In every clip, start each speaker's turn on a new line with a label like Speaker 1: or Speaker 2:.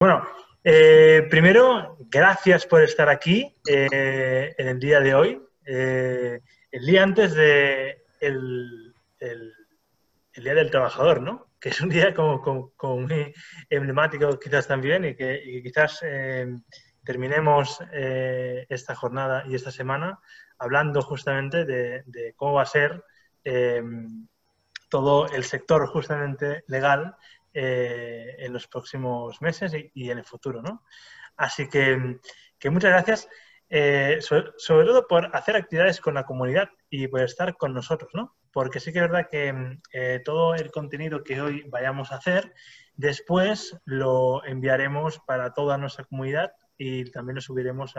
Speaker 1: Bueno, primero, gracias por estar aquí en el día de hoy. El día antes de el Día del Trabajador, ¿no? Que es un día como muy emblemático quizás también y quizás terminemos esta jornada y esta semana hablando justamente de cómo va a ser eh, todo el sector justamente legal en los próximos meses y en el futuro, ¿no? Así que muchas gracias, sobre todo por hacer actividades con la comunidad y por estar con nosotros, ¿no? Porque sí que es verdad que todo el contenido que hoy vayamos a hacer, después lo enviaremos para toda nuestra comunidad y también lo subiremos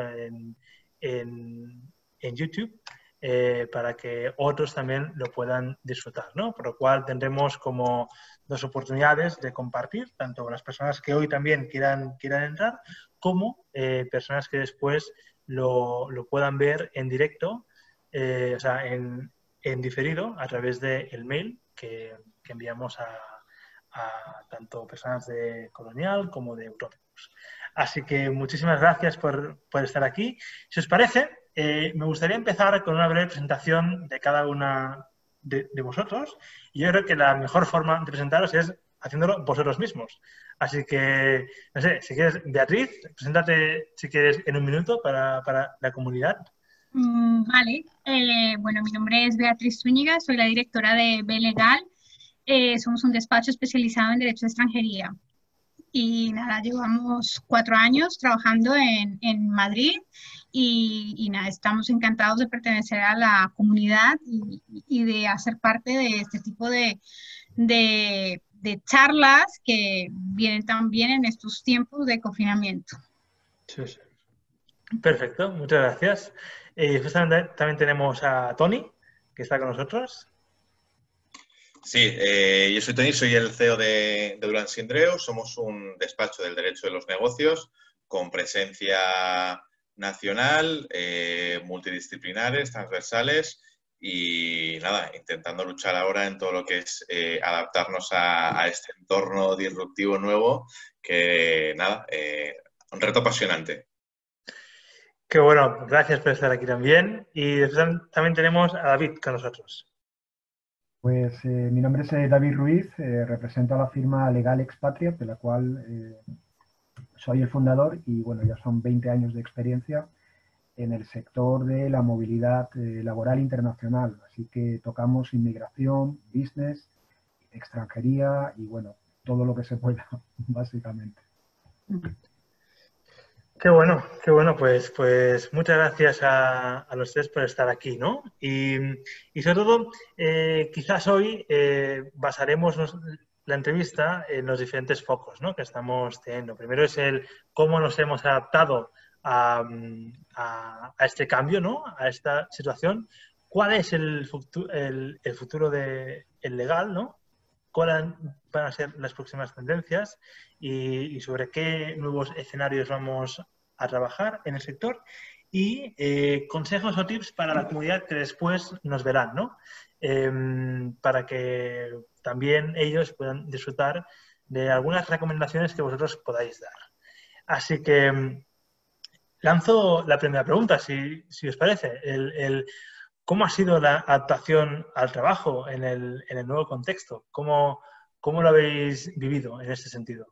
Speaker 1: en YouTube para que otros también lo puedan disfrutar, ¿no? Por lo cual tendremos como dos oportunidades de compartir, tanto las personas que hoy también quieran entrar, como personas que después lo puedan ver en directo, o sea, en diferido, a través del mail que enviamos a tanto personas de Colonial como de Autónomos. Así que muchísimas gracias por estar aquí. Si os parece, me gustaría empezar con una breve presentación de cada una de vosotros. Y yo creo que la mejor forma de presentaros es haciéndolo vosotros mismos. Así que, no sé, si quieres, Beatriz, preséntate si quieres en un minuto para la comunidad.
Speaker 2: Vale, bueno, mi nombre es Beatriz Zúñiga, soy la directora de B Legal. Somos un despacho especializado en Derecho de Extranjería. Y nada, llevamos 4 años trabajando en Madrid y nada, estamos encantados de pertenecer a la comunidad y de hacer parte de este tipo de charlas que vienen también en estos tiempos de confinamiento.
Speaker 1: Sí, sí. Perfecto, muchas gracias. Justamente también tenemos a Tony, que está con nosotros.
Speaker 3: Sí, yo soy Tony, soy el CEO de Duran Sindreu. Somos un despacho del derecho de los negocios con presencia nacional, multidisciplinares, transversales y nada, intentando luchar ahora en todo lo que es adaptarnos a este entorno disruptivo nuevo que nada, un reto apasionante.
Speaker 1: Qué bueno, gracias por estar aquí también. Y después también tenemos a David con nosotros.
Speaker 4: Pues mi nombre es David Ruiz, represento a la firma Legal Expatriate, de la cual soy el fundador y bueno, ya son 20 años de experiencia en el sector de la movilidad laboral internacional. Así que tocamos inmigración, business, extranjería y bueno, todo lo que se pueda, básicamente.
Speaker 1: Qué bueno, pues muchas gracias a los tres por estar aquí, ¿no? Y sobre todo, quizás hoy basaremos la entrevista en los diferentes focos, ¿no? Que estamos teniendo. Primero es el cómo nos hemos adaptado a este cambio, ¿no? A esta situación. ¿Cuál es el futuro del legal, ¿no? ¿Cuáles van a ser las próximas tendencias y sobre qué nuevos escenarios vamos a trabajar en el sector? Y consejos o tips para la comunidad que después nos verán, ¿no? Para que también ellos puedan disfrutar de algunas recomendaciones que vosotros podáis dar. Así que lanzo la primera pregunta, si os parece. ¿Cómo ha sido la adaptación al trabajo en el nuevo contexto? ¿Cómo lo habéis vivido en este sentido?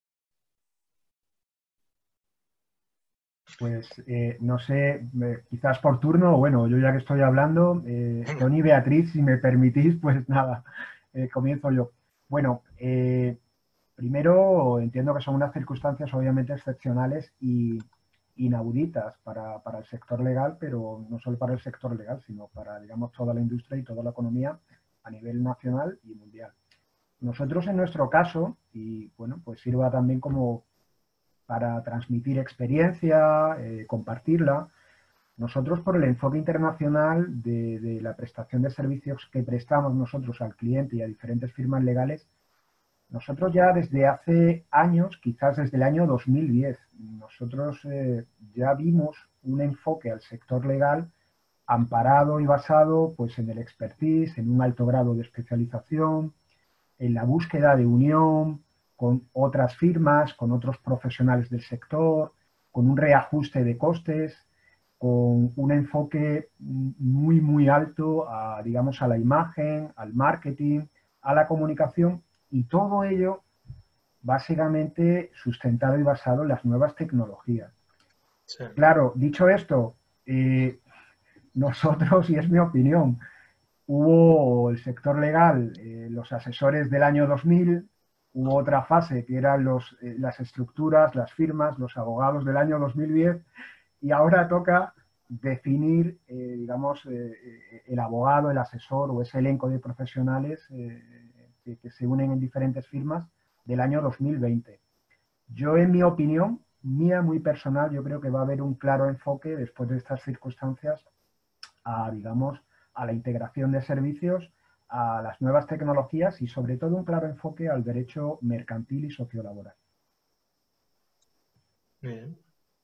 Speaker 4: Pues no sé, quizás por turno, bueno, yo ya que estoy hablando, Tony y Beatriz, si me permitís, pues nada, comienzo yo. Bueno, primero entiendo que son unas circunstancias obviamente excepcionales y inauditas para el sector legal, pero no solo para el sector legal, sino para, digamos, toda la industria y toda la economía a nivel nacional y mundial. Nosotros en nuestro caso, y bueno, pues sirva también como para transmitir experiencia, compartirla. Nosotros, por el enfoque internacional de la prestación de servicios que prestamos nosotros al cliente y a diferentes firmas legales, nosotros ya desde hace años, quizás desde el año 2010, nosotros ya vimos un enfoque al sector legal amparado y basado pues, en el expertise, en un alto grado de especialización, en la búsqueda de unión, con otras firmas, con otros profesionales del sector, con un reajuste de costes, con un enfoque muy, muy alto a, digamos, a la imagen, al marketing, a la comunicación, y todo ello básicamente sustentado y basado en las nuevas tecnologías. Sí. Claro, dicho esto, nosotros, y es mi opinión, hubo el sector legal, los asesores del año 2000, hubo otra fase que eran las estructuras, las firmas, los abogados del año 2010, y ahora toca definir, digamos, el abogado, el asesor o ese elenco de profesionales que se unen en diferentes firmas del año 2020. Yo, en mi opinión, mía muy personal, yo creo que va a haber un claro enfoque después de estas circunstancias a, digamos, a la integración de servicios, a las nuevas tecnologías y sobre todo un claro enfoque al derecho mercantil y sociolaboral.
Speaker 1: Bien.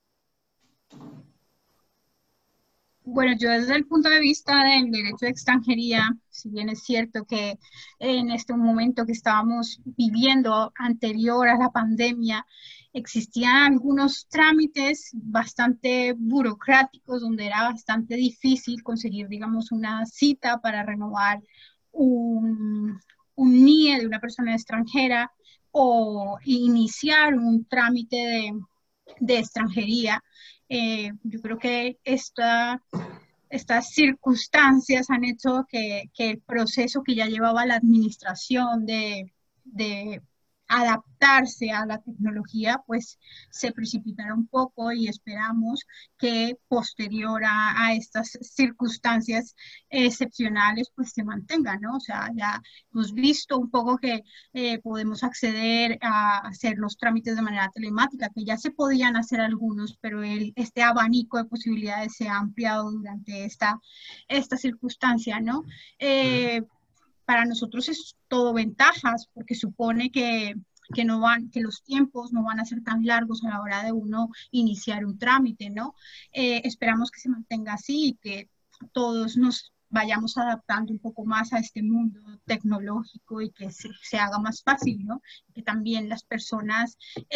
Speaker 2: Bueno, yo desde el punto de vista del derecho de extranjería, si bien es cierto que en este momento que estábamos viviendo anterior a la pandemia, existían algunos trámites bastante burocráticos donde era bastante difícil conseguir, digamos, una cita para renovar un NIE de una persona extranjera o iniciar un trámite de extranjería. Yo creo que estas circunstancias han hecho que el proceso que ya llevaba la administración de adaptarse a la tecnología, pues se precipitara un poco, y esperamos que posterior a estas circunstancias excepcionales, pues se mantengan, ¿no? O sea, ya hemos visto un poco que podemos acceder a hacer los trámites de manera telemática, que ya se podían hacer algunos, pero este abanico de posibilidades se ha ampliado durante esta circunstancia, ¿no? Para nosotros es todo ventajas, porque supone que los tiempos no van a ser tan largos a la hora de uno iniciar un trámite, ¿no? Esperamos que se mantenga así y que todos nos vayamos adaptando un poco más a este mundo tecnológico y que se haga más fácil, ¿no? Que también las personas,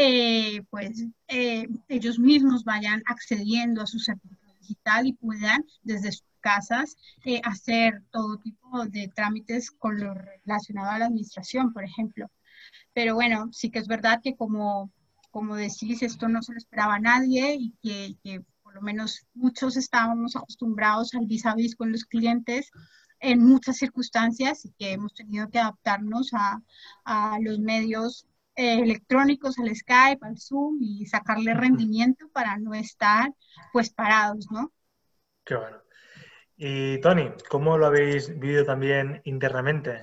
Speaker 2: ellos mismos vayan accediendo a su certificado digital y puedan desde sus casas hacer todo tipo de trámites con lo relacionado a la administración, por ejemplo. Pero bueno, sí que es verdad que como decís, esto no se lo esperaba a nadie y que por lo menos muchos estábamos acostumbrados al vis a vis con los clientes en muchas circunstancias y que hemos tenido que adaptarnos a los medios electrónicos, al Skype, al Zoom, y sacarle rendimiento para no estar pues parados, ¿no?
Speaker 1: Qué bueno. Y Toni, ¿cómo lo habéis vivido también internamente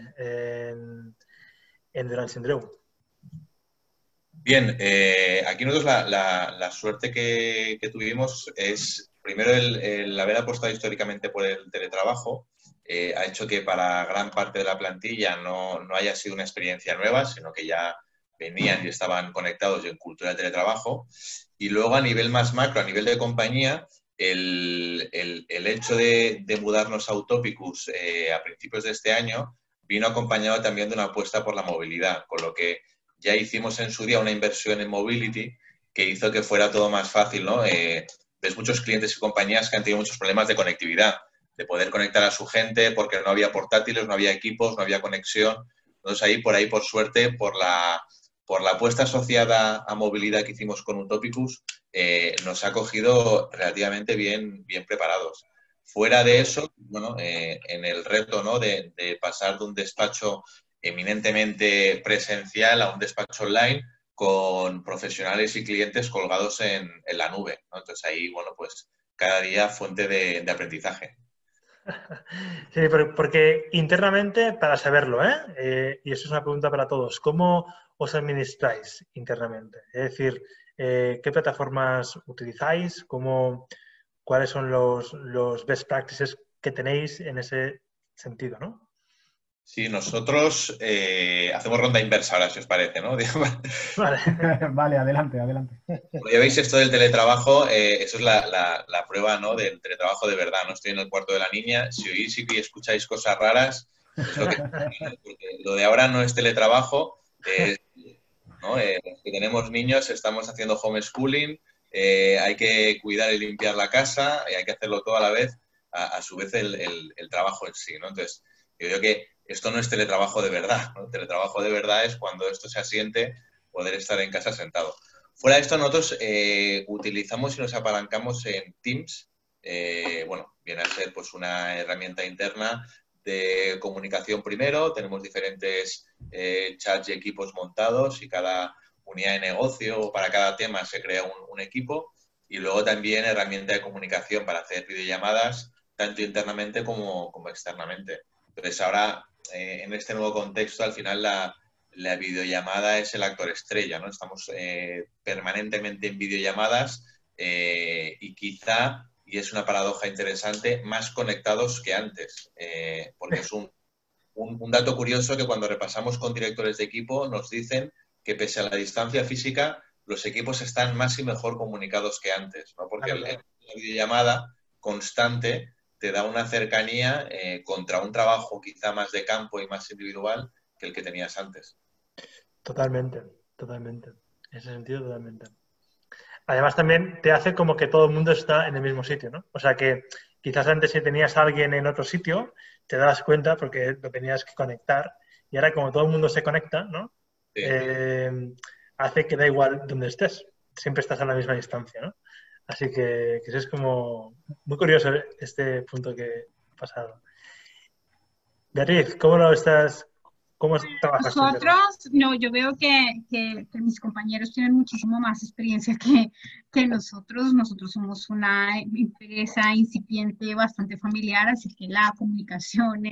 Speaker 1: en Duran Sindreu?
Speaker 3: Bien, aquí nosotros la suerte que tuvimos es, primero, el haber apostado históricamente por el teletrabajo. Ha hecho que para gran parte de la plantilla no haya sido una experiencia nueva, sino que ya venían y estaban conectados en cultura del teletrabajo. Y luego, a nivel más macro, a nivel de compañía, el hecho de mudarnos a Utopicus a principios de este año vino acompañado también de una apuesta por la movilidad, con lo que ya hicimos en su día una inversión en mobility que hizo que fuera todo más fácil, ¿no? Ves muchos clientes y compañías que han tenido muchos problemas de conectividad, de poder conectar a su gente porque no había portátiles, no había equipos, no había conexión. Entonces por ahí, por suerte, por la apuesta asociada a movilidad que hicimos con Utopicus, nos ha cogido relativamente bien preparados. Fuera de eso, bueno, en el reto, ¿no?, de pasar de un despacho eminentemente presencial a un despacho online con profesionales y clientes colgados en la nube, ¿no? Entonces ahí, bueno, pues cada día fuente de aprendizaje.
Speaker 1: Sí, porque internamente, para saberlo, y eso es una pregunta para todos, ¿cómo os administráis internamente? Es decir, ¿qué plataformas utilizáis? ¿Cuáles son los best practices que tenéis en ese sentido, ¿no?
Speaker 3: Sí, nosotros hacemos ronda inversa ahora, si os parece, ¿no?
Speaker 1: Vale.
Speaker 4: Vale, adelante.
Speaker 3: Como ya veis, esto del teletrabajo, eso es la prueba, ¿no?, del teletrabajo de verdad, ¿no? Estoy en el cuarto de la niña, si oís y escucháis cosas raras, es lo que... Porque lo de ahora no es teletrabajo, ¿no? Los que tenemos niños estamos haciendo homeschooling, hay que cuidar y limpiar la casa, y hay que hacerlo todo a la vez, a su vez el trabajo en sí, ¿no? Entonces, yo creo que esto no es teletrabajo de verdad, ¿no? Teletrabajo de verdad es cuando esto se asiente, poder estar en casa sentado. Fuera de esto, nosotros utilizamos y nos apalancamos en Teams. Bueno, viene a ser pues una herramienta interna de comunicación primero. Tenemos diferentes chats y equipos montados y cada unidad de negocio o para cada tema se crea un equipo. Y luego también herramienta de comunicación para hacer videollamadas tanto internamente como externamente. Entonces ahora, en este nuevo contexto, al final la videollamada es el actor estrella, ¿no? Estamos permanentemente en videollamadas y quizá, y es una paradoja interesante, más conectados que antes, porque es un dato curioso que cuando repasamos con directores de equipo nos dicen que pese a la distancia física, los equipos están más y mejor comunicados que antes, ¿no? Porque la videollamada constante te da una cercanía contra un trabajo quizá más de campo y más individual que el que tenías antes.
Speaker 1: Totalmente, totalmente. En ese sentido, totalmente. Además, también te hace como que todo el mundo está en el mismo sitio, ¿no? O sea que quizás antes si tenías a alguien en otro sitio, te das cuenta porque lo tenías que conectar. Y ahora como todo el mundo se conecta, ¿no?
Speaker 3: Sí.
Speaker 1: Hace que da igual donde estés. Siempre estás a la misma distancia, ¿no? Así que eso es como muy curioso este punto que ha pasado. Beatriz, ¿cómo lo estás? ¿Cómo trabajas tú?
Speaker 2: Nosotros, no, yo veo que mis compañeros tienen muchísimo más experiencia que nosotros. Nosotros somos una empresa incipiente, bastante familiar, así que la comunicación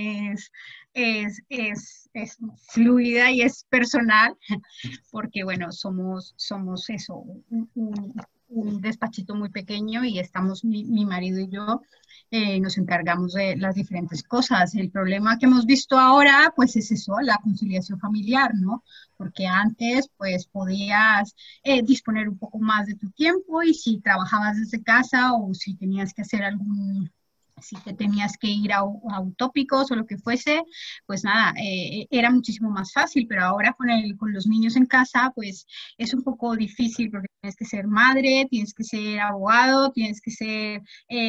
Speaker 2: es fluida y es personal, porque bueno, somos eso, un despachito muy pequeño y estamos mi marido y yo nos encargamos de las diferentes cosas. El problema que hemos visto ahora, pues es eso, la conciliación familiar, ¿no? Porque antes, pues podías disponer un poco más de tu tiempo y si trabajabas desde casa o si tenías que hacer si te tenías que ir a utópicos o lo que fuese, pues nada, era muchísimo más fácil, pero ahora con los niños en casa, pues es un poco difícil porque tienes que ser madre, tienes que ser abogado, tienes que ser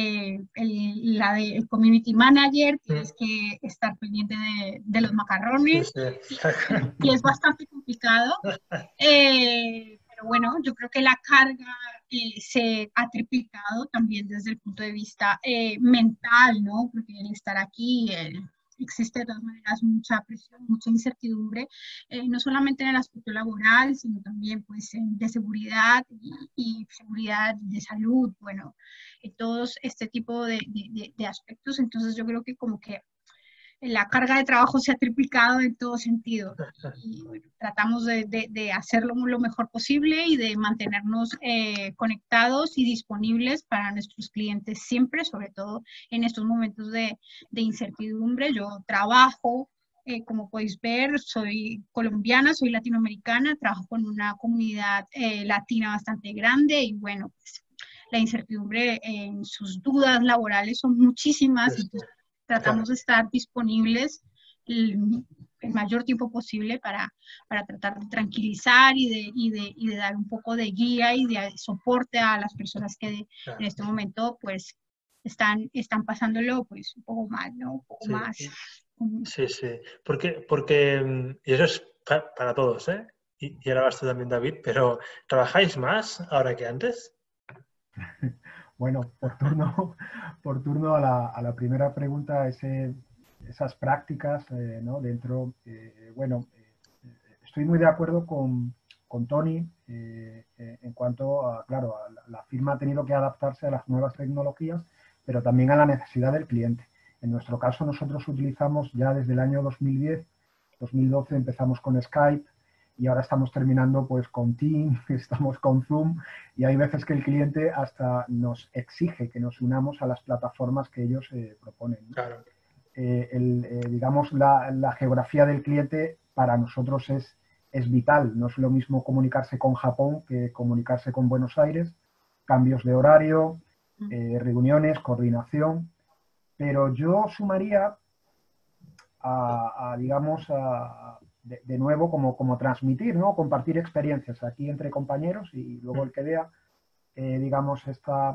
Speaker 2: el community manager, tienes que estar pendiente de los macarrones,
Speaker 1: Sí.
Speaker 2: y es bastante complicado. Pero bueno, yo creo que la carga se ha triplicado también desde el punto de vista mental, ¿no? Porque el estar aquí existe de todas maneras mucha presión, mucha incertidumbre, no solamente en el aspecto laboral, sino también pues de seguridad y seguridad de salud, bueno, todos este tipo de aspectos. Entonces yo creo que como que la carga de trabajo se ha triplicado en todo sentido y bueno, tratamos de hacerlo lo mejor posible y de mantenernos conectados y disponibles para nuestros clientes siempre, sobre todo en estos momentos de incertidumbre. Yo trabajo, como podéis ver, soy colombiana, soy latinoamericana, trabajo con una comunidad latina bastante grande y bueno, pues, la incertidumbre en sus dudas laborales son muchísimas, entonces tratamos de estar disponibles el mayor tiempo posible para tratar de tranquilizar y de dar un poco de guía y de soporte a las personas que en este momento pues están pasándolo pues un poco mal, ¿no? Un poco más.
Speaker 1: Sí, sí. Porque y eso es para todos, ¿eh? Y ahora vas tú también, David, pero ¿trabajáis más ahora que antes?
Speaker 4: Bueno, por turno a la primera pregunta, esas prácticas, ¿no? Dentro, bueno, estoy muy de acuerdo con Tony en cuanto a, claro, la firma ha tenido que adaptarse a las nuevas tecnologías, pero también a la necesidad del cliente. En nuestro caso, nosotros utilizamos ya desde el año 2010, 2012 empezamos con Skype, y ahora estamos terminando pues con Teams, estamos con Zoom y hay veces que el cliente hasta nos exige que nos unamos a las plataformas que ellos proponen.
Speaker 1: Claro.
Speaker 4: Digamos, la geografía del cliente para nosotros es vital. No es lo mismo comunicarse con Japón que comunicarse con Buenos Aires, cambios de horario, reuniones, coordinación, pero yo sumaría digamos, de nuevo, como transmitir, ¿no? Compartir experiencias aquí entre compañeros y luego el que vea, digamos, esta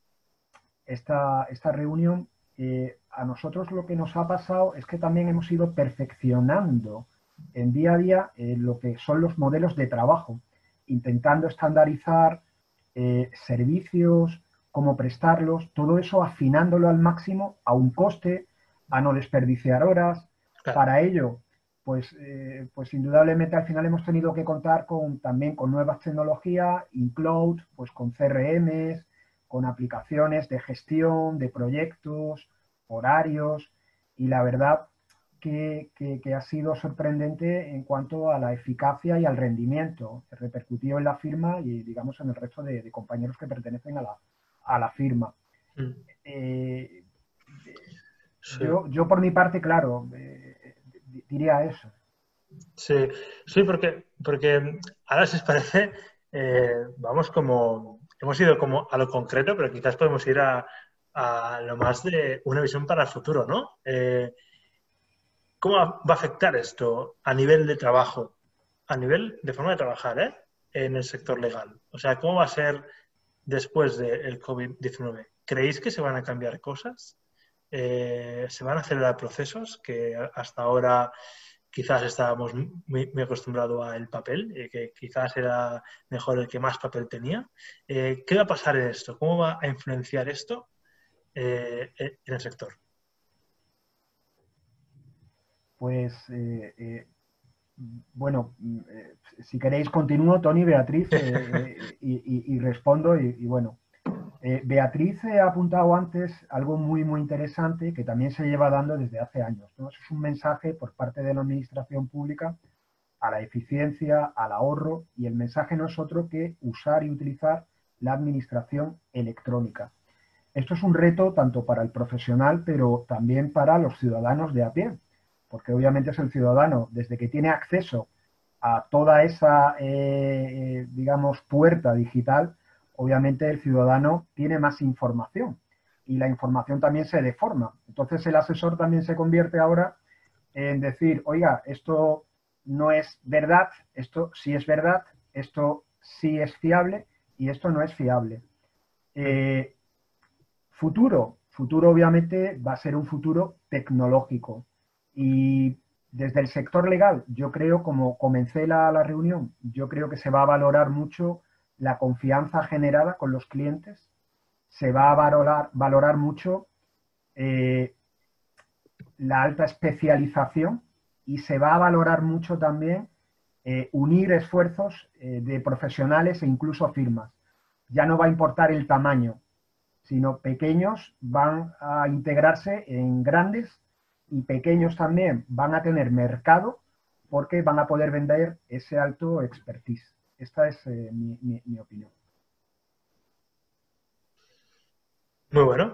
Speaker 4: reunión, a nosotros lo que nos ha pasado es que también hemos ido perfeccionando en día a día lo que son los modelos de trabajo, intentando estandarizar servicios, cómo prestarlos, todo eso afinándolo al máximo a un coste, a no desperdiciar horas.
Speaker 1: Claro.
Speaker 4: Para ello, pues indudablemente al final hemos tenido que contar también con nuevas tecnologías, in-cloud, pues con CRMs, con aplicaciones de gestión, de proyectos, horarios, y la verdad que ha sido sorprendente en cuanto a la eficacia y al rendimiento repercutido en la firma y, digamos, en el resto de compañeros que pertenecen a la firma.
Speaker 1: Sí.
Speaker 4: Yo por mi parte, claro, diría eso.
Speaker 1: Sí, porque ahora, si os parece, vamos hemos ido como a lo concreto, pero quizás podemos ir a lo más de una visión para el futuro, ¿no? ¿Cómo va a afectar esto a nivel de trabajo, a nivel de forma de trabajar, en el sector legal? O sea, ¿cómo va a ser después del COVID-19? ¿Creéis que se van a cambiar cosas? ¿Se van a acelerar procesos que hasta ahora quizás estábamos muy acostumbrados al papel, que quizás era mejor el que más papel tenía? ¿Qué va a pasar en esto? ¿Cómo va a influenciar esto en el sector?
Speaker 4: Pues, bueno, si queréis continúo, Tony, Beatriz, y respondo. Y bueno, Beatriz ha apuntado antes algo muy, muy interesante que también se lleva dando desde hace años, ¿no? Es un mensaje por parte de la administración pública a la eficiencia, al ahorro, y el mensaje no es otro que usar y utilizar la administración electrónica. Esto es un reto tanto para el profesional, pero también para los ciudadanos de a pie, porque obviamente es el ciudadano, desde que tiene acceso a toda esa, digamos, puerta digital, obviamente el ciudadano tiene más información y la información también se deforma. Entonces el asesor también se convierte ahora en decir, oiga, esto no es verdad, esto sí es verdad, esto sí es fiable y esto no es fiable. Futuro obviamente va a ser un futuro tecnológico, y desde el sector legal, yo creo, como comencé la reunión, yo creo que se va a valorar mucho la confianza generada con los clientes, se va a valorar mucho la alta especialización, y se va a valorar mucho también unir esfuerzos de profesionales e incluso firmas. Ya no va a importar el tamaño, sino pequeños van a integrarse en grandes, y pequeños también van a tener mercado porque van a poder vender ese alto expertise. Esta es mi opinión.
Speaker 1: Muy bueno.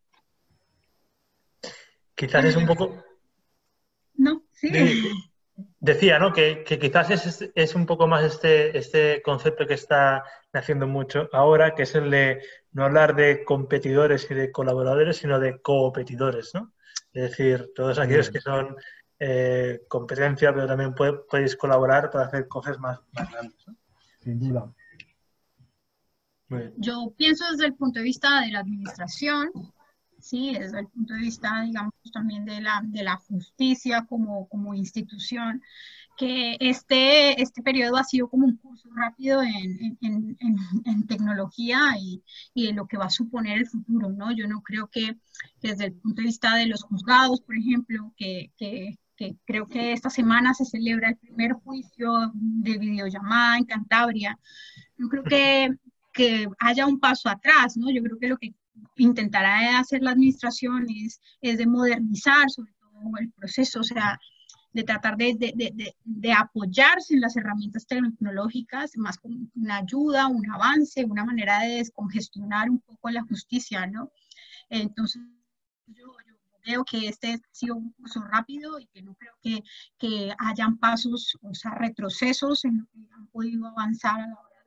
Speaker 1: Quizás
Speaker 2: Bueno,
Speaker 1: es un poco...
Speaker 2: No, sí.
Speaker 1: Decía, ¿no? Que quizás es un poco más este concepto que está naciendo mucho ahora, que es el de no hablar de competidores y de colaboradores, sino de coopetidores, ¿no? Es decir, todos aquellos que son competencia, pero también podéis colaborar para hacer cosas más grandes, ¿no?
Speaker 4: Sin duda.
Speaker 1: Muy bien.
Speaker 2: Yo pienso desde el punto de vista de la administración, sí, desde el punto de vista, digamos, también de la justicia como institución, que este periodo ha sido como un curso rápido en tecnología y de lo que va a suponer el futuro, ¿no? Yo no creo que desde el punto de vista de los juzgados, por ejemplo, que creo que esta semana se celebra el primer juicio de videollamada en Cantabria, yo creo que haya un paso atrás, ¿no? Yo creo que lo que intentará hacer la administración es de modernizar sobre todo el proceso, o sea, de tratar de apoyarse en las herramientas tecnológicas, más como una ayuda, un avance, una manera de descongestionar un poco la justicia, ¿no? Entonces, yo creo que este ha sido un curso rápido y que no creo que hayan pasos, o sea, retrocesos en lo que han podido avanzar a la hora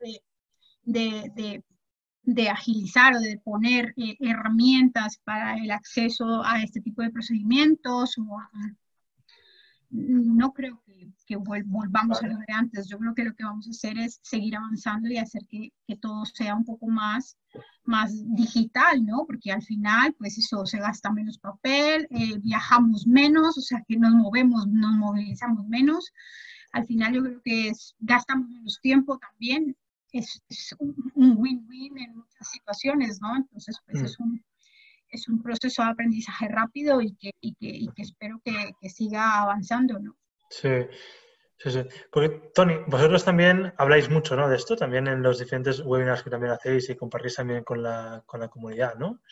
Speaker 2: de agilizar o de poner herramientas para el acceso a este tipo de procedimientos no creo que volvamos a lo de antes. Yo creo que lo que vamos a hacer es seguir avanzando y hacer que todo sea un poco más digital, ¿no? Porque al final, pues eso, se gasta menos papel, viajamos menos, o sea que nos movilizamos menos. Al final yo creo que gastamos menos tiempo también. Es un win-win en muchas situaciones, ¿no? Entonces, pues es un proceso de aprendizaje rápido y que espero que siga avanzando, ¿no?
Speaker 1: Sí, sí, sí. Porque, Tony, vosotros también habláis mucho, ¿no?, de esto, también en los diferentes webinars que también hacéis y compartís también con la comunidad, ¿no?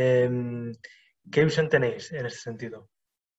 Speaker 1: ¿Qué visión tenéis en ese sentido?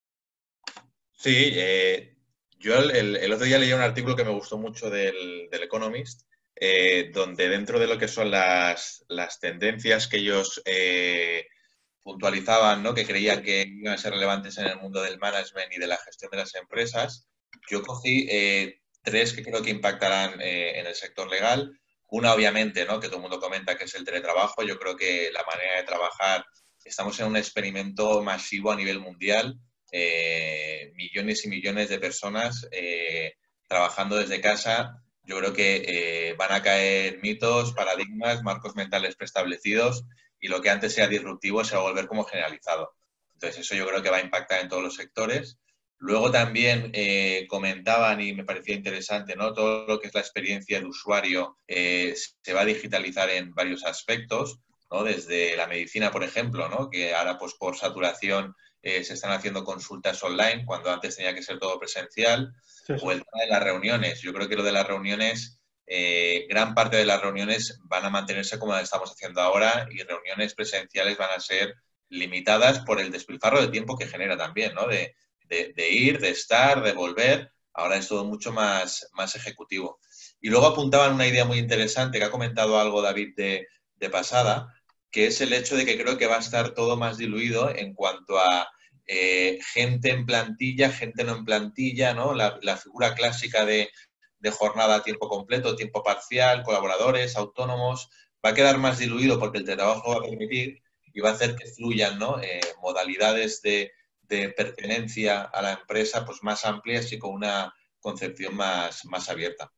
Speaker 3: Sí, yo el otro día leí un artículo que me gustó mucho del Economist, donde dentro de lo que son las tendencias que ellos puntualizaban, ¿no?, que creían que iban a ser relevantes en el mundo del management y de la gestión de las empresas, yo cogí 3 que creo que impactarán en el sector legal. Una, obviamente, ¿no?, que todo el mundo comenta, que es el teletrabajo. Yo creo que la manera de trabajar, estamos en un experimento masivo a nivel mundial, millones y millones de personas trabajando desde casa. Yo creo que van a caer mitos, paradigmas, marcos mentales preestablecidos, y lo que antes era disruptivo se va a volver como generalizado. Entonces, eso yo creo que va a impactar en todos los sectores. Luego también comentaban, y me parecía interesante, ¿no?, todo lo que es la experiencia de usuario se va a digitalizar en varios aspectos, ¿no?, desde la medicina, por ejemplo, ¿no?, que ahora pues por saturación se están haciendo consultas online cuando antes tenía que ser todo presencial,
Speaker 1: Sí, sí.
Speaker 3: o el tema de las reuniones. Yo creo que lo de las reuniones, gran parte de las reuniones van a mantenerse como las estamos haciendo ahora, y reuniones presenciales van a ser limitadas por el despilfarro de tiempo que genera también, ¿no?, de ir, de estar, de volver. Ahora es todo mucho más ejecutivo. Y luego apuntaban una idea muy interesante que ha comentado algo David de pasada, que es el hecho de que creo que va a estar todo más diluido en cuanto a gente en plantilla, gente no en plantilla, ¿no? La figura clásica de jornada a tiempo completo, tiempo parcial, colaboradores, autónomos, va a quedar más diluido porque el teletrabajo va a permitir y va a hacer que fluyan, ¿no?, modalidades de pertenencia a la empresa pues más amplias y con una concepción más abierta.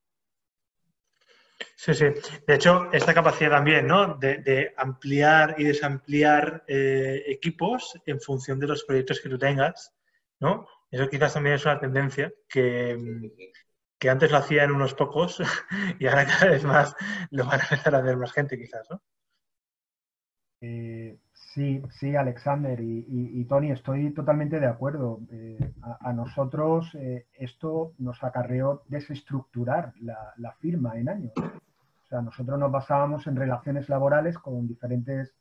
Speaker 1: Sí, sí. De hecho, esta capacidad también, ¿no?, de ampliar y desampliar equipos en función de los proyectos que tú tengas, ¿no? Eso quizás también es una tendencia que antes lo hacían unos pocos y ahora cada vez más lo van a empezar a hacer más gente, quizás, ¿no?
Speaker 4: Sí, Alexander y Tony, estoy totalmente de acuerdo. A nosotros esto nos acarreó desestructurar la firma en años. O sea, nosotros nos basábamos en relaciones laborales con diferentes,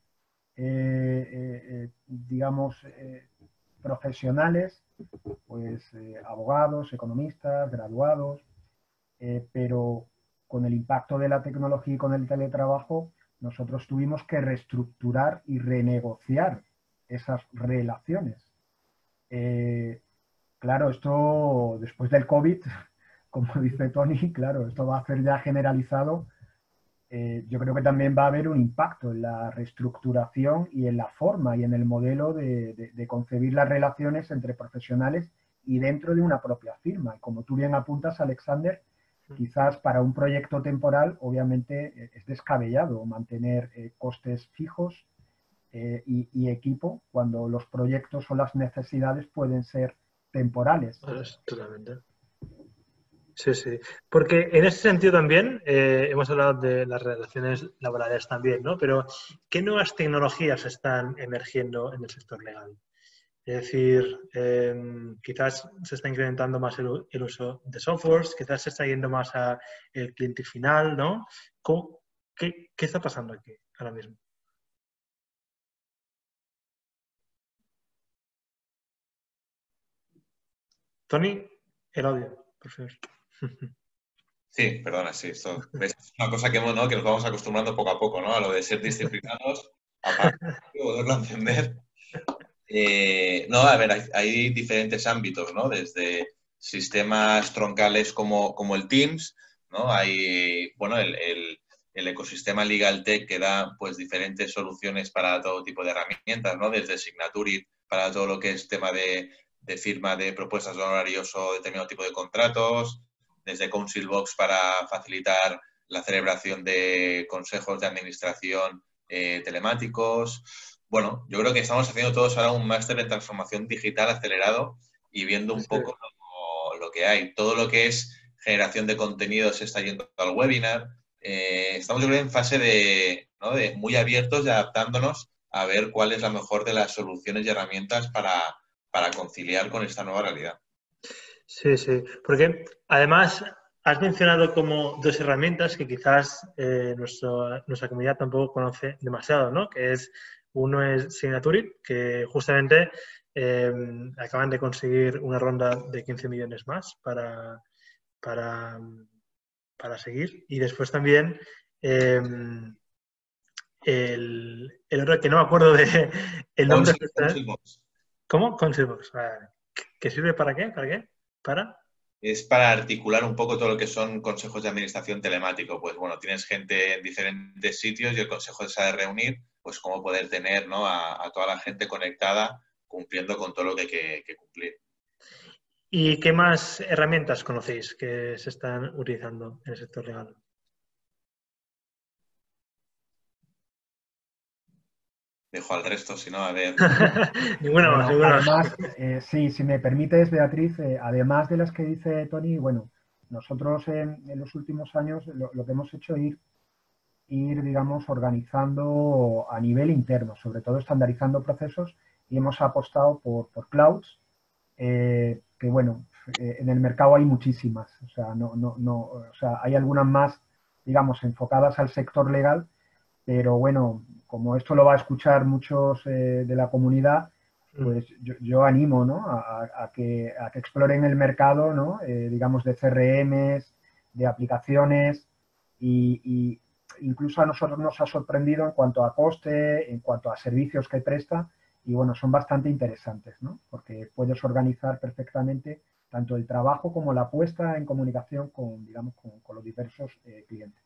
Speaker 4: digamos, profesionales, pues abogados, economistas, graduados, pero con el impacto de la tecnología y con el teletrabajo, nosotros tuvimos que reestructurar y renegociar esas relaciones. Claro, esto después del COVID, como dice Tony, claro, esto va a ser ya generalizado. Yo creo que también va a haber un impacto en la reestructuración y en la forma y en el modelo de concebir las relaciones entre profesionales y dentro de una propia firma. Y como tú bien apuntas, Alexander, quizás para un proyecto temporal, obviamente, es descabellado mantener costes fijos y equipo cuando los proyectos o las necesidades pueden ser temporales.
Speaker 1: Totalmente. Sí, sí. Porque en ese sentido también hemos hablado de las relaciones laborales también, ¿no? Pero ¿qué nuevas tecnologías están emergiendo en el sector legal? Es decir, quizás se está incrementando más el uso de softwares, quizás se está yendo más al cliente final, ¿no? ¿Qué está pasando aquí ahora mismo? Tony, el audio, por favor.
Speaker 3: Sí, perdona, sí, esto es una cosa que, ¿no?, que nos vamos acostumbrando poco a poco, ¿no?, a lo de ser disciplinados, apagar y volverlo a encender. No, a ver, hay diferentes ámbitos, ¿no? Desde sistemas troncales como el Teams, ¿no? Hay, bueno, el ecosistema Legal Tech que da pues diferentes soluciones para todo tipo de herramientas, ¿no? Desde Signaturit para todo lo que es tema de de firma de propuestas de honorarios o determinado tipo de contratos, desde Council Box para facilitar la celebración de consejos de administración telemáticos. Bueno, yo creo que estamos haciendo todos ahora un máster en transformación digital acelerado y viendo un poco lo que hay. Todo lo que es generación de contenidos se está yendo al webinar. Estamos, yo creo, en fase ¿no? de muy abiertos y adaptándonos a ver cuál es la mejor de las soluciones y herramientas para conciliar con esta nueva realidad.
Speaker 1: Sí, sí, porque además has mencionado como dos herramientas que quizás nuestra comunidad tampoco conoce demasiado, ¿no? Que es, uno es Signaturit, que justamente acaban de conseguir una ronda de 15 millones más para seguir. Y después también el otro que no me acuerdo de el nombre. ¿Cómo? Councilbox. ¿Que sirve para qué? ¿Para qué?
Speaker 3: Es para articular un poco todo lo que son consejos de administración telemático. Pues bueno, tienes gente en diferentes sitios y el consejo se ha de reunir, pues cómo poder tener, ¿no? a toda la gente conectada cumpliendo con todo lo que hay que cumplir.
Speaker 1: ¿Y qué más herramientas conocéis que se están utilizando en el sector legal?
Speaker 3: Dejo al resto, si no, a ver.
Speaker 1: Ninguna más.
Speaker 4: Además, sí, si me permites, Beatriz, además de las que dice Tony, bueno, nosotros en los últimos años lo que hemos hecho es ir, digamos, organizando a nivel interno, sobre todo estandarizando procesos, y hemos apostado por clouds, que bueno, en el mercado hay muchísimas, o sea, o sea, hay algunas más, digamos, enfocadas al sector legal, pero bueno, como esto lo va a escuchar muchos de la comunidad, pues yo animo, ¿no? a que exploren el mercado, ¿no? Digamos, de CRMs, de aplicaciones, y incluso a nosotros nos ha sorprendido en cuanto a coste, en cuanto a servicios que presta, y bueno, son bastante interesantes, ¿no? Porque puedes organizar perfectamente tanto el trabajo como la puesta en comunicación con, digamos, con los diversos clientes.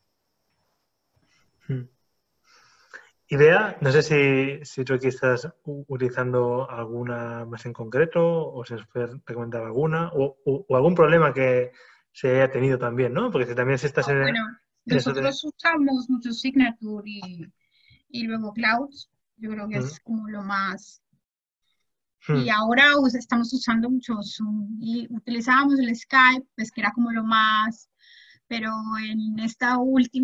Speaker 1: Y Bea, no sé si tú aquí estás utilizando alguna más en concreto o si nos puedes recomendar alguna o algún problema que se haya tenido también, ¿no? Porque si también si estás
Speaker 2: Bueno, nosotros usamos mucho Signature y luego Clouds. Yo creo que es como lo más. Y ahora estamos usando mucho Zoom y utilizábamos el Skype, pues que era como lo más, pero en esta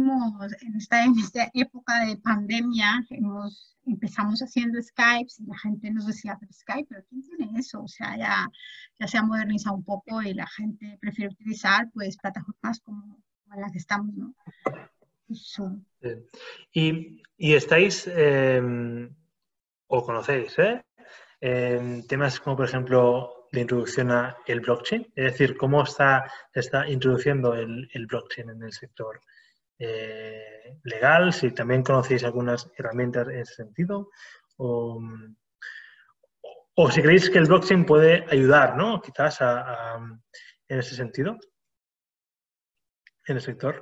Speaker 2: época de pandemia empezamos haciendo Skype y la gente nos decía, pero Skype, ¿pero quién tiene eso? O sea, ya se ha modernizado un poco y la gente prefiere utilizar pues plataformas como las que estamos, ¿no? Zoom.
Speaker 1: Y estáis, o conocéis, temas como, por ejemplo, la introducción a el blockchain, es decir, cómo se está introduciendo el blockchain en el sector legal, si también conocéis algunas herramientas en ese sentido, o si creéis que el blockchain puede ayudar, ¿no? Quizás en ese sentido, en el sector.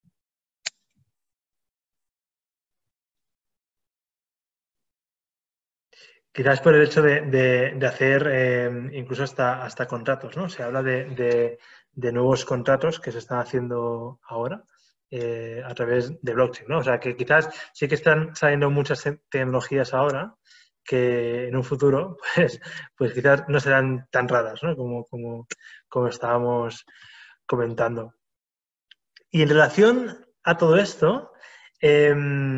Speaker 1: Quizás por el hecho de hacer incluso hasta contratos, ¿no? Se habla de nuevos contratos que se están haciendo ahora a través de blockchain, ¿no? O sea, que quizás sí que están saliendo muchas tecnologías ahora que en un futuro, pues quizás no serán tan raras, ¿no? Como estábamos comentando. Y en relación a todo esto, ¿qué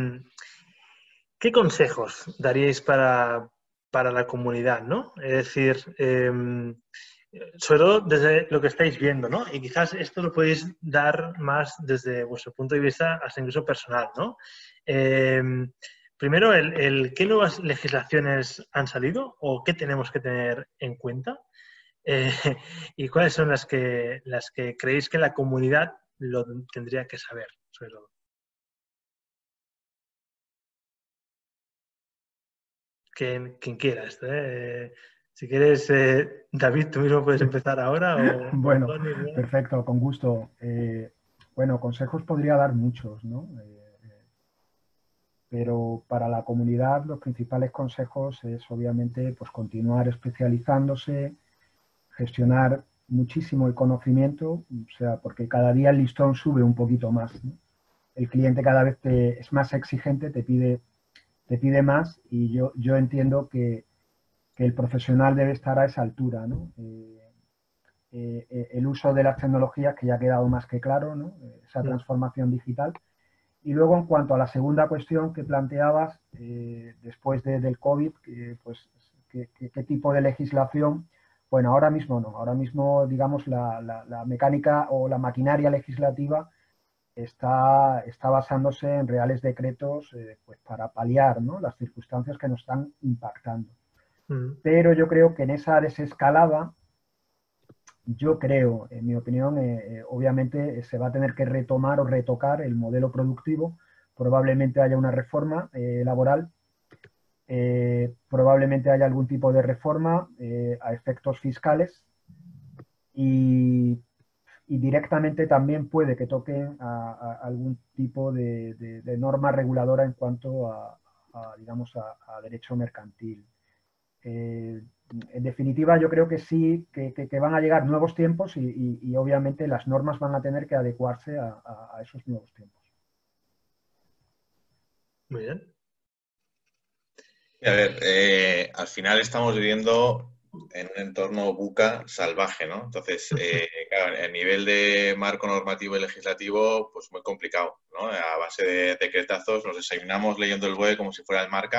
Speaker 1: consejos daríais para la comunidad, ¿no? Es decir, sobre todo desde lo que estáis viendo, ¿no? Y quizás esto lo podéis dar más desde vuestro punto de vista, hasta incluso personal, ¿no? Primero, ¿qué nuevas legislaciones han salido o qué tenemos que tener en cuenta? ¿Y cuáles son las que creéis que la comunidad lo tendría que saber, sobre todo? Quien quiera esto, si quieres, David, tú mismo puedes empezar ahora.
Speaker 4: Bueno, perfecto, con gusto. Bueno, consejos podría dar muchos, ¿no? Pero para la comunidad los principales consejos es obviamente pues continuar especializándose, gestionar muchísimo el conocimiento, o sea, porque cada día el listón sube un poquito más, ¿no? El cliente cada vez es más exigente, te pide más, y yo entiendo que el profesional debe estar a esa altura, ¿no? El uso de las tecnologías, que ya ha quedado más que claro, ¿no? Esa transformación digital. Y luego, en cuanto a la segunda cuestión que planteabas, después del COVID, pues, ¿qué tipo de legislación? Bueno, ahora mismo no. Ahora mismo, digamos, la mecánica o la maquinaria legislativa está basándose en reales decretos, pues, para paliar, ¿no?, las circunstancias que nos están impactando. Pero yo creo que en esa desescalada, yo creo, en mi opinión, obviamente se va a tener que retomar o retocar el modelo productivo. Probablemente haya una reforma laboral, probablemente haya algún tipo de reforma a efectos fiscales, y directamente también puede que toquen a algún tipo de norma reguladora en cuanto digamos, a derecho mercantil. En definitiva, yo creo que sí, que van a llegar nuevos tiempos, y obviamente las normas van a tener que adecuarse a esos nuevos tiempos.
Speaker 1: Muy bien.
Speaker 3: A ver, al final estamos viviendo en un entorno buca salvaje, ¿no? Entonces, claro, el nivel de marco normativo y legislativo, pues muy complicado, ¿no? A base de decretazos nos desayunamos leyendo el BOE como si fuera el Marca.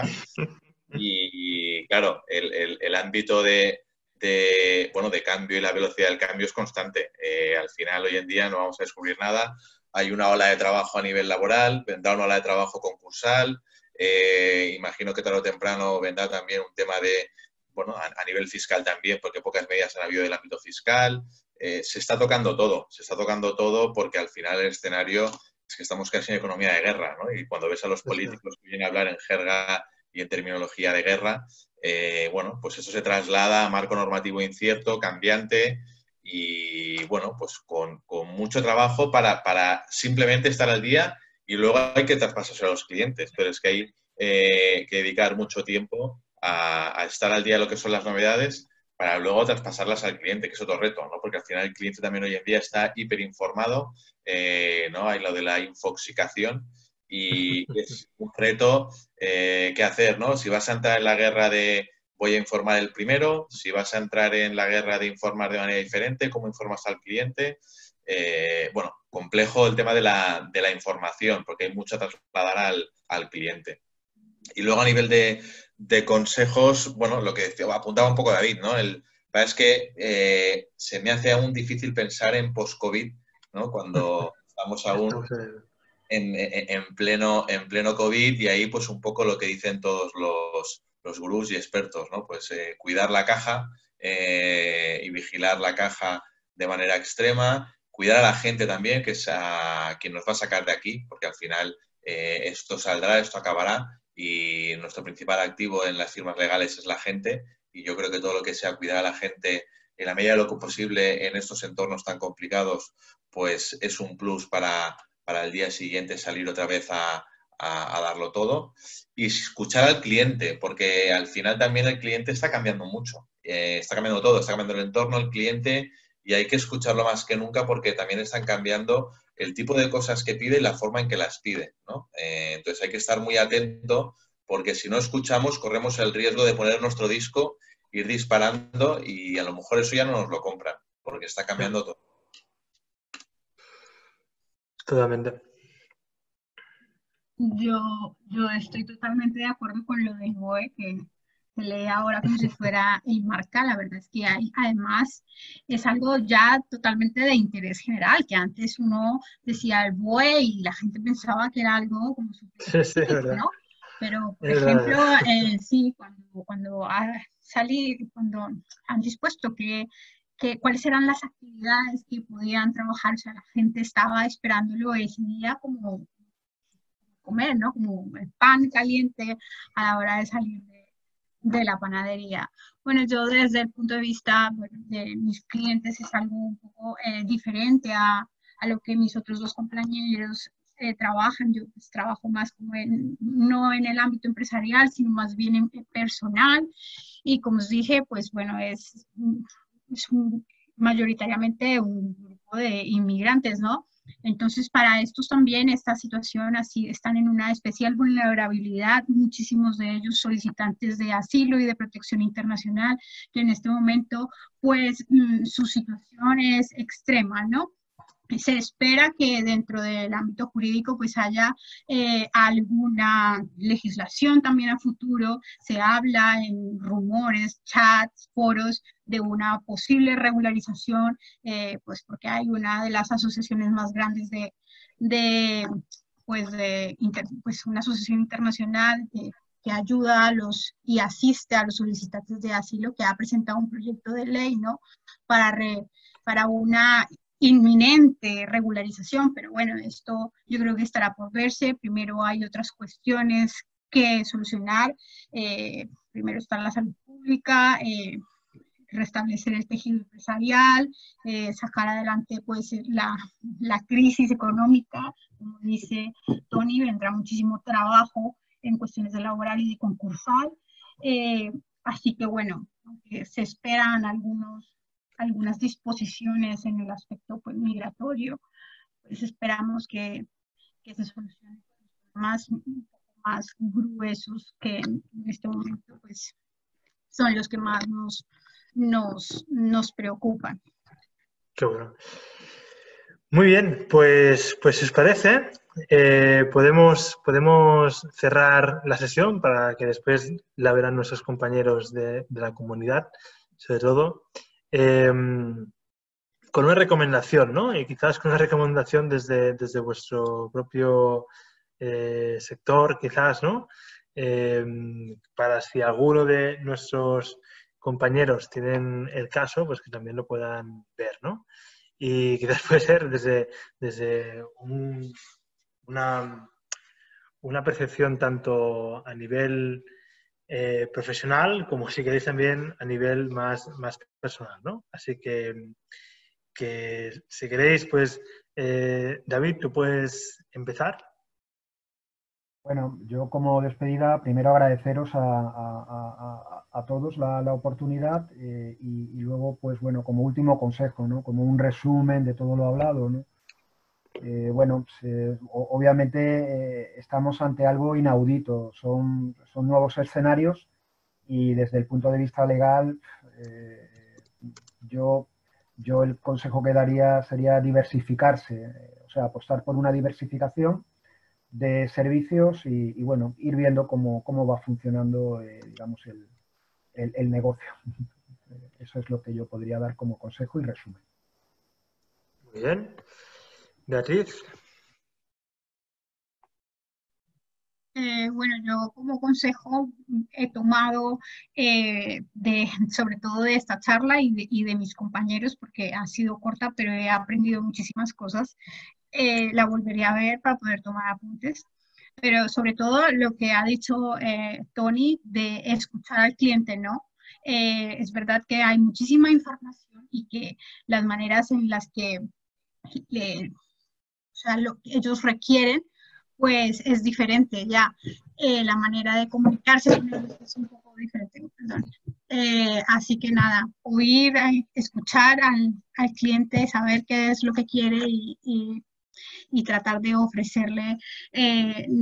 Speaker 3: Y claro, el ámbito de cambio y la velocidad del cambio es constante. Al final, hoy en día no vamos a descubrir nada. Hay una ola de trabajo a nivel laboral, vendrá una ola de trabajo concursal. Imagino que tarde o temprano vendrá también un tema de, bueno, a nivel fiscal también, porque pocas medidas han habido del ámbito fiscal. Se está tocando todo porque al final el escenario es que estamos casi en economía de guerra, ¿no? Y cuando ves a los políticos que vienen a hablar en jerga y en terminología de guerra, bueno, pues eso se traslada a marco normativo incierto, cambiante, y bueno, pues con mucho trabajo para simplemente estar al día, y luego hay que traspasarse a los clientes, pero es que hay que dedicar mucho tiempo a estar al día de lo que son las novedades para luego traspasarlas al cliente, que es otro reto, ¿no? Porque al final el cliente también hoy en día está hiperinformado, ¿no? Hay lo de la infoxicación, y es un reto que hacer, ¿no? Si vas a entrar en la guerra de voy a informar el primero, si vas a entrar en la guerra de informar de manera diferente, cómo informas al cliente. Bueno, complejo el tema de la información, porque hay mucho a trasladar al cliente. Y luego a nivel de consejos, bueno, lo que apuntaba un poco David, ¿no? Es que se me hace aún difícil pensar en post-COVID, ¿no? Cuando estamos aún en pleno COVID, y ahí pues un poco lo que dicen todos los gurús y expertos, ¿no? Pues cuidar la caja y vigilar la caja de manera extrema, cuidar a la gente también, que es a quien nos va a sacar de aquí, porque al final esto saldrá, esto acabará, y nuestro principal activo en las firmas legales es la gente, y yo creo que todo lo que sea cuidar a la gente en la medida de lo posible en estos entornos tan complicados, pues es un plus para el día siguiente salir otra vez a darlo todo. Y escuchar al cliente, porque al final también el cliente está cambiando mucho. Está cambiando todo, está cambiando el entorno, el cliente, y hay que escucharlo más que nunca, porque también están cambiando el tipo de cosas que pide y la forma en que las pide, ¿no? Entonces hay que estar muy atento, porque si no escuchamos corremos el riesgo de poner nuestro disco, ir disparando, y a lo mejor eso ya no nos lo compran, porque está cambiando todo.
Speaker 1: Totalmente.
Speaker 2: Yo estoy totalmente de acuerdo con lo del BOE, que se lee ahora como si fuera el Marca. La verdad es que además es algo ya totalmente de interés general, que antes uno decía el BOE y la gente pensaba que era algo como súper específico, ¿no? Pero, por ejemplo, sí, cuando han dispuesto cuáles eran las actividades que podían trabajar, o sea, la gente estaba esperándolo ese día como comer, ¿no? Como el pan caliente a la hora de salir de la panadería. Bueno, yo desde el punto de vista, bueno, de mis clientes es algo un poco diferente a lo que mis otros dos compañeros trabajan. Yo pues, trabajo más como no en el ámbito empresarial, sino más bien en personal. Y como os dije, pues bueno, mayoritariamente un grupo de inmigrantes, ¿no? Entonces, para estos también esta situación así están en una especial vulnerabilidad, muchísimos de ellos solicitantes de asilo y de protección internacional, que en este momento, pues, su situación es extrema, ¿no? Se espera que dentro del ámbito jurídico pues haya alguna legislación también a futuro. Se habla en rumores, chats, foros de una posible regularización, pues porque hay una de las asociaciones más grandes pues una asociación internacional que ayuda a los y asiste a los solicitantes de asilo, que ha presentado un proyecto de ley, ¿no? Para una inminente regularización, pero bueno, esto yo creo que estará por verse. Primero hay otras cuestiones que solucionar. Primero está la salud pública, restablecer el tejido empresarial, sacar adelante pues la crisis económica. Como dice Tony, vendrá muchísimo trabajo en cuestiones de laboral y de concursal. Así que bueno, se esperan algunas disposiciones en el aspecto pues, migratorio, pues esperamos que se solucione más gruesos que en este momento pues, son los que más nos preocupan.
Speaker 1: Qué bueno. Muy bien, pues si os parece, podemos cerrar la sesión para que después la verán nuestros compañeros de la comunidad, sobre todo. Con una recomendación, ¿no? Y quizás con una recomendación desde vuestro propio sector, quizás, ¿no? Para si alguno de nuestros compañeros tienen el caso, pues que también lo puedan ver, ¿no? Y quizás puede ser desde una percepción tanto a nivel profesional como si queréis también a nivel más personal, ¿no? Así que si queréis, pues David, tú puedes empezar.
Speaker 4: Bueno, yo como despedida, primero agradeceros a todos la oportunidad y luego, pues bueno, como último consejo, ¿no? Como un resumen de todo lo hablado, ¿no? Bueno, pues, obviamente estamos ante algo inaudito, son nuevos escenarios y desde el punto de vista legal, yo el consejo que daría sería diversificarse, o sea, apostar por una diversificación de servicios y bueno, ir viendo cómo va funcionando, digamos, el negocio. Eso es lo que yo podría dar como consejo y resumen.
Speaker 1: Muy bien. Beatriz.
Speaker 2: Bueno, yo como consejo he tomado sobre todo de esta charla y de mis compañeros, porque ha sido corta, pero he aprendido muchísimas cosas. La volvería a ver para poder tomar apuntes. Pero sobre todo lo que ha dicho Tony de escuchar al cliente, ¿no? Es verdad que hay muchísima información y que las maneras en las que o sea, lo que ellos requieren, pues es diferente ya. La manera de comunicarse con ellos es un poco diferente, perdón. Así que nada, oír, escuchar al cliente, saber qué es lo que quiere y tratar de ofrecerle el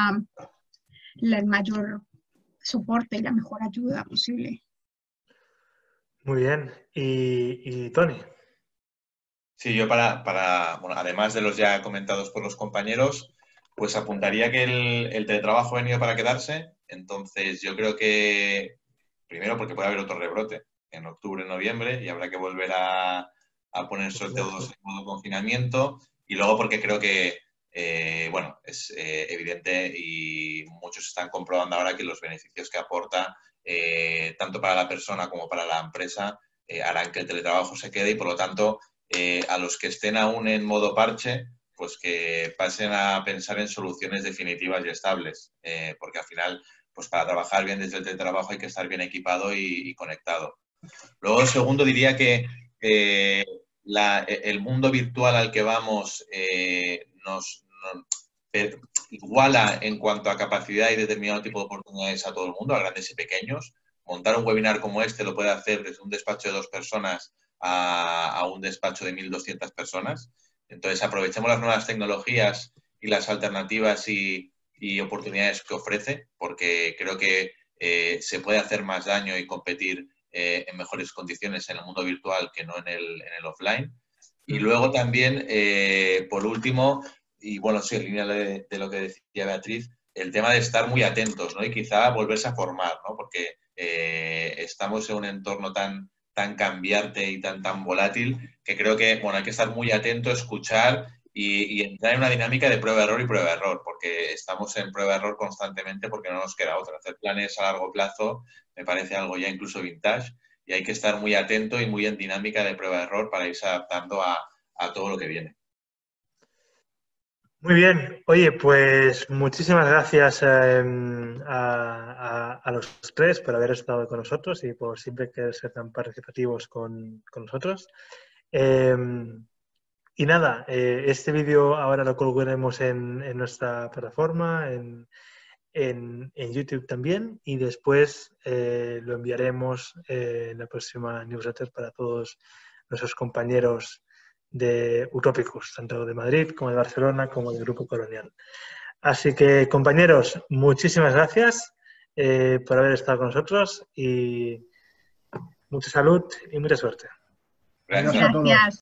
Speaker 2: mayor soporte y la mejor ayuda posible.
Speaker 1: Muy bien. ¿Y Tony?
Speaker 3: Sí, yo bueno, además de los ya comentados por los compañeros, pues apuntaría que el teletrabajo ha venido para quedarse. Entonces, yo creo que, primero, porque puede haber otro rebrote en octubre, noviembre, y habrá que volver a ponerse todos en modo confinamiento. Y luego porque creo que, bueno, es evidente y muchos están comprobando ahora que los beneficios que aporta, tanto para la persona como para la empresa, harán que el teletrabajo se quede y, por lo tanto, a los que estén aún en modo parche, pues que pasen a pensar en soluciones definitivas y estables, porque al final, pues para trabajar bien desde el teletrabajo hay que estar bien equipado y conectado. Luego, segundo, diría que el mundo virtual al que vamos nos iguala en cuanto a capacidad y determinado tipo de oportunidades a todo el mundo, a grandes y pequeños. Montar un webinar como este lo puede hacer desde un despacho de 2 personas a un despacho de 1.200 personas. Entonces, aprovechemos las nuevas tecnologías y las alternativas y oportunidades que ofrece, porque creo que se puede hacer más daño y competir en mejores condiciones en el mundo virtual que no en el offline. Y luego también, por último, y bueno, sí, en línea de lo que decía Beatriz, el tema de estar muy atentos, ¿no? Y quizá volverse a formar, ¿no? Porque estamos en un entorno tan cambiante y tan volátil que creo que, bueno, hay que estar muy atento, escuchar y entrar en una dinámica de prueba-error y prueba-error, porque estamos en prueba-error constantemente porque no nos queda otra. Hacer planes a largo plazo me parece algo ya incluso vintage y hay que estar muy atento y muy en dinámica de prueba-error para irse adaptando a todo lo que viene.
Speaker 1: Muy bien. Oye, pues muchísimas gracias a los tres por haber estado con nosotros y por siempre querer ser tan participativos con nosotros. Y nada, este vídeo ahora lo colgaremos en nuestra plataforma, en YouTube también, y después lo enviaremos en la próxima newsletter para todos nuestros compañeros de Utopicus, tanto de Madrid como de Barcelona como del Grupo Colonial. Así que, compañeros, muchísimas gracias por haber estado con nosotros y mucha salud y mucha suerte.
Speaker 3: Gracias.
Speaker 4: Adiós a todos.